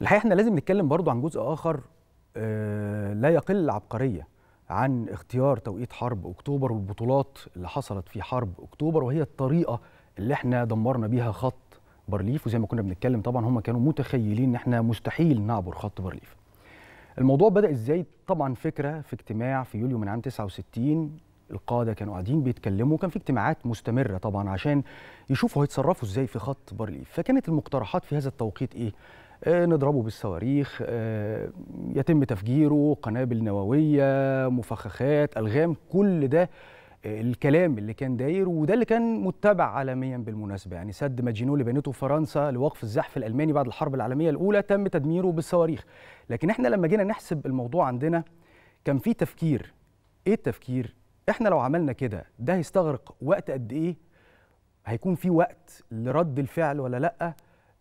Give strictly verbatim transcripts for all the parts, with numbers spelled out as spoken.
الحقيقة احنا لازم نتكلم برضو عن جزء آخر آه لا يقل عبقرية عن اختيار توقيت حرب أكتوبر والبطولات اللي حصلت في حرب أكتوبر، وهي الطريقة اللي احنا دمرنا بيها خط بارليف. وزي ما كنا بنتكلم طبعا هم كانوا متخيلين ان احنا مستحيل نعبر خط بارليف. الموضوع بدأ ازاي؟ طبعا فكرة في اجتماع في يوليو من عام تسعة وستين، القادة كانوا قاعدين بيتكلموا، وكان في اجتماعات مستمرة طبعا عشان يشوفوا هيتصرفوا ازاي في خط بارليف. فكانت المقترحات في هذا التوقيت ايه؟ آه نضربه بالصواريخ، آه يتم تفجيره، قنابل نووية، مفخخات، ألغام، كل ده آه الكلام اللي كان داير، وده اللي كان متبع عالميا بالمناسبة. يعني سد ماجينو اللي بنته فرنسا لوقف الزحف الألماني بعد الحرب العالمية الأولى تم تدميره بالصواريخ. لكن احنا لما جينا نحسب الموضوع عندنا كان في تفكير. ايه التفكير؟ احنا لو عملنا كده ده هيستغرق وقت قد ايه؟ هيكون في وقت لرد الفعل ولا لا؟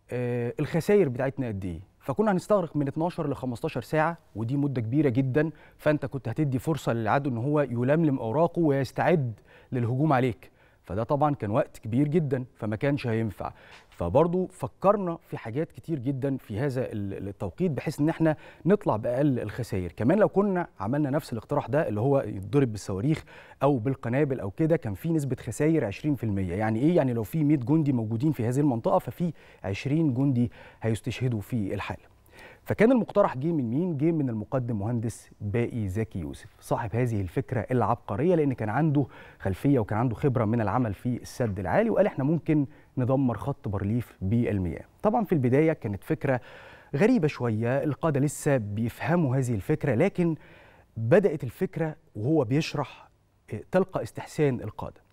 آه الخسائر بتاعتنا قد ايه؟ فكنا هنستغرق من اتناشر ل خمستاشر ساعة، ودي مدة كبيرة جدا. فانت كنت هتدي فرصة للعدو ان هو يلملم اوراقه ويستعد للهجوم عليك، فده طبعا كان وقت كبير جدا، فما كانش هينفع. فبرضو فكرنا في حاجات كتير جدا في هذا التوقيت بحيث ان احنا نطلع باقل الخسائر. كمان لو كنا عملنا نفس الاقتراح ده اللي هو يتضرب بالصواريخ او بالقنابل او كده، كان في نسبه خسائر عشرين في المية. يعني ايه؟ يعني لو في مية جندي موجودين في هذه المنطقه ففي عشرين جندي هيستشهدوا في الحاله. فكان المقترح جه من مين؟ جه من المقدم مهندس باقي زكي يوسف، صاحب هذه الفكره العبقريه، لان كان عنده خلفيه وكان عنده خبره من العمل في السد العالي، وقال احنا ممكن ندمر خط بارليف بالمياه. طبعا في البدايه كانت فكره غريبه شويه، القاده لسه بيفهموا هذه الفكره، لكن بدات الفكره وهو بيشرح تلقى استحسان القاده.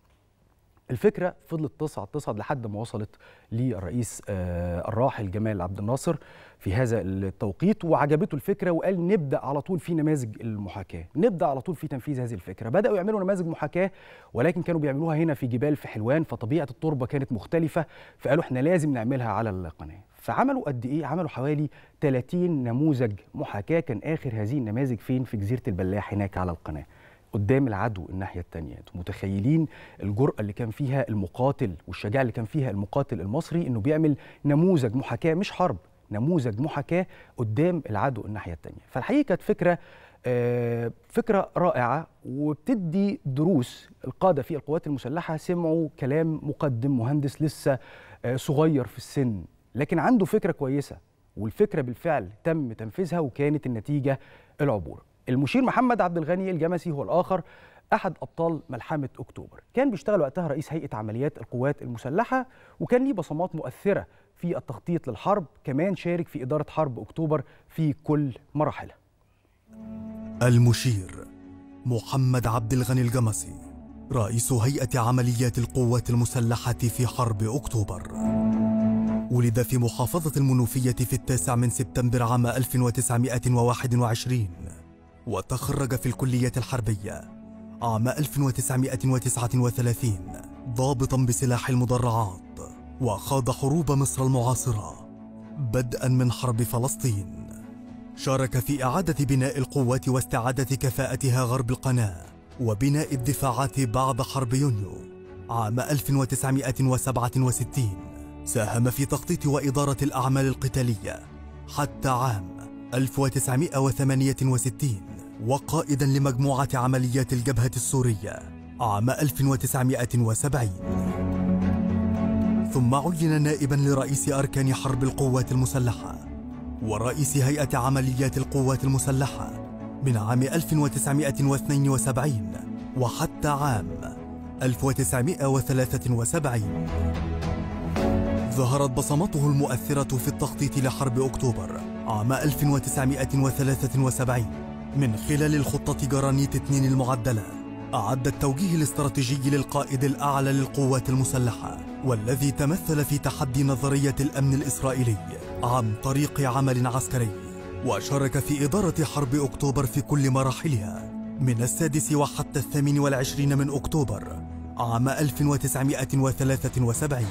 الفكره فضلت تصعد تصعد لحد ما وصلت للرئيس الراحل جمال عبد الناصر في هذا التوقيت، وعجبته الفكره وقال نبدا على طول في نماذج المحاكاه، نبدا على طول في تنفيذ هذه الفكره. بداوا يعملوا نماذج محاكاه، ولكن كانوا بيعملوها هنا في جبال في حلوان، فطبيعه التربه كانت مختلفه، فقالوا احنا لازم نعملها على القناه. فعملوا قد ايه؟ عملوا حوالي تلاتين نموذج محاكاه. كان اخر هذه النماذج فين؟ في جزيره البلاح هناك على القناه قدام العدو الناحيه الثانيه. انتم متخيلين الجرأه اللي كان فيها المقاتل والشجاعه اللي كان فيها المقاتل المصري انه بيعمل نموذج محاكاه، مش حرب، نموذج محاكاه قدام العدو الناحيه الثانيه. فالحقيقه كانت فكره آه فكره رائعه وبتدي دروس. القاده في القوات المسلحه سمعوا كلام مقدم مهندس لسه آه صغير في السن، لكن عنده فكره كويسه، والفكره بالفعل تم تنفيذها وكانت النتيجه العبور. المشير محمد عبد الغني الجمسي هو الآخر، أحد أبطال ملحمة أكتوبر. كان بيشتغل وقتها رئيس هيئة عمليات القوات المسلحة، وكان ليه بصمات مؤثرة في التخطيط للحرب. كمان شارك في إدارة حرب أكتوبر في كل مراحلها. المشير محمد عبد الغني الجمسي رئيس هيئة عمليات القوات المسلحة في حرب أكتوبر. ولد في محافظة المنوفية في التاسع من سبتمبر عام ألف وتسعمائة وواحد وعشرين، وتخرج في الكلية الحربية عام ألف وتسعمائة وتسعة وثلاثين ضابطا بسلاح المدرعات، وخاض حروب مصر المعاصرة بدءا من حرب فلسطين. شارك في إعادة بناء القوات واستعادة كفاءتها غرب القناة، وبناء الدفاعات بعد حرب يونيو عام ألف وتسعمائة وسبعة وستين. ساهم في تخطيط وإدارة الأعمال القتالية حتى عام ألف وتسعمائة وثمانية وستين، وقائدا لمجموعة عمليات الجبهة السورية عام ألف وتسعمائة وسبعين. ثم عين نائبا لرئيس أركان حرب القوات المسلحة ورئيس هيئة عمليات القوات المسلحة من عام ألف وتسعمائة واثنين وسبعين وحتى عام ألف وتسعمائة وثلاثة وسبعين. ظهرت بصمته المؤثرة في التخطيط لحرب أكتوبر عام ألف وتسعمائة وثلاثة وسبعين من خلال الخطة جرانيت اثنين المعدلة. أعد التوجيه الاستراتيجي للقائد الأعلى للقوات المسلحة، والذي تمثل في تحدي نظرية الأمن الإسرائيلي عن طريق عمل عسكري، وشارك في إدارة حرب أكتوبر في كل مراحلها من السادس وحتى الثامن والعشرين من أكتوبر عام ألف وتسعمائة وثلاثة وسبعين.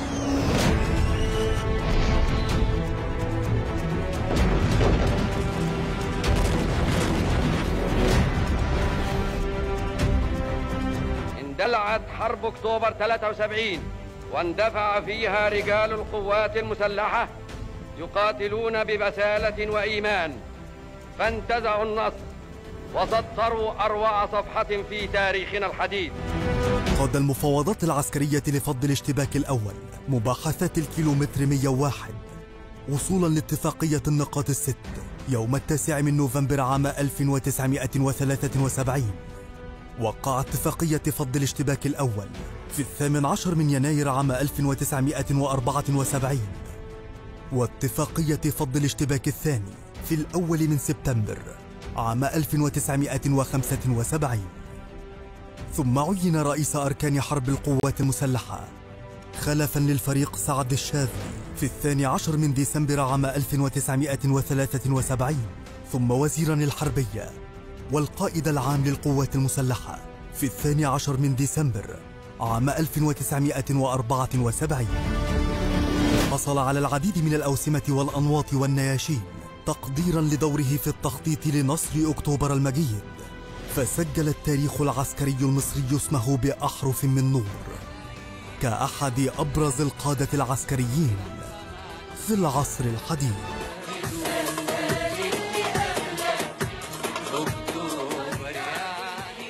اندلعت حرب أكتوبر ثلاثة وسبعين، واندفع فيها رجال القوات المسلحة يقاتلون ببسالة وإيمان فانتزعوا النصر وسطروا أروع صفحة في تاريخنا الحديث. قاد المفاوضات العسكرية لفض الاشتباك الأول مباحثات الكيلومتر مئة وواحد وصولا لاتفاقية النقاط الست يوم التاسع من نوفمبر عام ألف وتسعمائة وثلاثة وسبعين. وقع اتفاقية فض الاشتباك الأول في الثامن عشر من يناير عام ألف وتسعمائة وأربعة وسبعين، واتفاقية فض الاشتباك الثاني في الأول من سبتمبر عام ألف وتسعمائة وخمسة وسبعين. ثم عين رئيس أركان حرب القوات المسلحة خلفا للفريق سعد الشاذلي في الثاني عشر من ديسمبر عام ألف وتسعمائة وثلاثة وسبعين، ثم وزيرا الحربية والقائد العام للقوات المسلحة في الثاني عشر من ديسمبر عام ألف وتسعمائة وأربعة وسبعين. حصل على العديد من الأوسمة والأنواط والنياشين تقديرا لدوره في التخطيط لنصر أكتوبر المجيد، فسجل التاريخ العسكري المصري اسمه بأحرف من نور كأحد أبرز القادة العسكريين في العصر الحديث.